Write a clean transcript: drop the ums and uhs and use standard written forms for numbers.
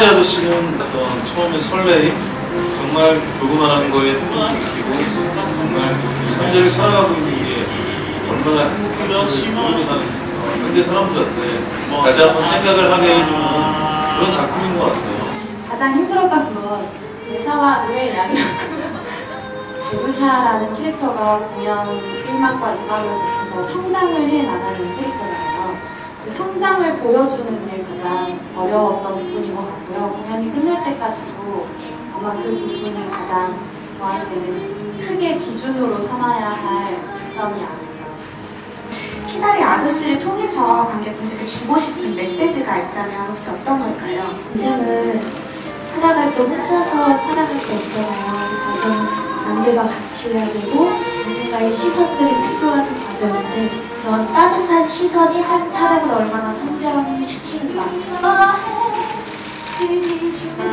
키다리 아저씨는 어떤 처음에 설레임, 정말 조그만한 거에 행복을 느끼고 정말 현재를 살아가고 있는 게 얼마나 행복한지 모르고 사는 현대 사람들한테 다시 한번 생각을 하게 해주는 그런 작품인 것 같아요. 가장 힘들었던 건 대사와 노래의 양이었고요. 루샤라는 캐릭터가 공연 1막과 2막을 거쳐서 성장을 해나가는 캐릭터잖아요. 그 성장을 보여주는 게 가장 어려웠던 부분인 것 같고요. 공연이 끝날 때까지도 아마 그 부분이 가장 저한테는 크게 기준으로 삼아야 할 점이 아닐까 싶어요. 키다리 아저씨를 통해서 관객분들께 주고 싶은 메시지가 있다면 혹시 어떤 걸까요? 인생은 살아갈 때 혼자서 살아갈 수 없잖아요. 이 과정은 남들과 같이 해야 되고 누군가의 시선들이 필요한 과정인데 그런 따뜻한 시선이 한 사람을 얼마나 성장시키는가.